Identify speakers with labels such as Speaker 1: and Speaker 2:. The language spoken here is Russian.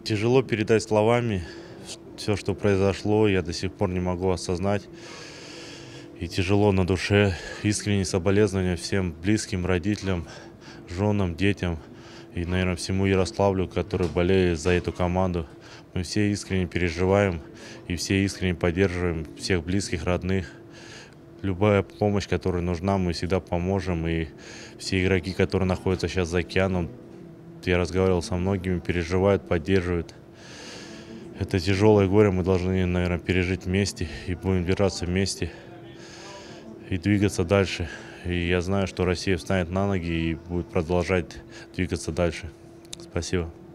Speaker 1: Тяжело передать словами все, что произошло, я до сих пор не могу осознать. И тяжело на душе. Искренние соболезнования всем близким, родителям, женам, детям и, наверное, всему Ярославлю, который болеет за эту команду. Мы все искренне переживаем и все искренне поддерживаем всех близких, родных. Любая помощь, которая нужна, мы всегда поможем. И все игроки, которые находятся сейчас за океаном, я разговаривал со многими, переживают, поддерживают. Это тяжелое горе мы должны, наверное, пережить вместе. И будем держаться вместе и двигаться дальше. И я знаю, что Россия встанет на ноги и будет продолжать двигаться дальше. Спасибо.